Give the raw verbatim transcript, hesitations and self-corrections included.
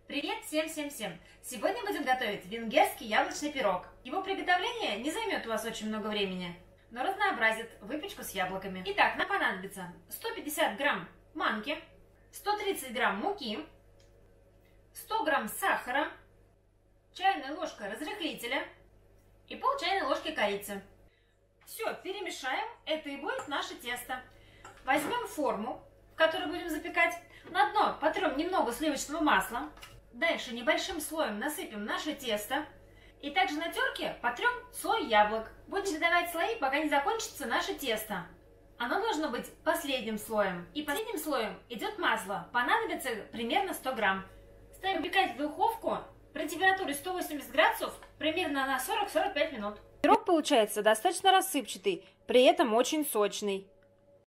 Привет всем-всем-всем! Сегодня будем готовить венгерский яблочный пирог. Его приготовление не займет у вас очень много времени, но разнообразит выпечку с яблоками. Итак, нам понадобится сто пятьдесят грамм манки, сто тридцать грамм муки, сто грамм сахара, чайная ложка разрыхлителя и пол чайной ложки корицы. Все, перемешаем, это и будет наше тесто. Возьмем форму, в которой будем запекать. На дно потрем немного сливочного масла. Дальше небольшим слоем насыпем наше тесто. И также на терке потрем слой яблок. Будем чередовать слои, пока не закончится наше тесто. Оно должно быть последним слоем. И последним слоем идет масло. Понадобится примерно сто грамм. Ставим выпекать в духовку при температуре сто восемьдесят градусов примерно на сорок-сорок пять минут. Пирог получается достаточно рассыпчатый, при этом очень сочный.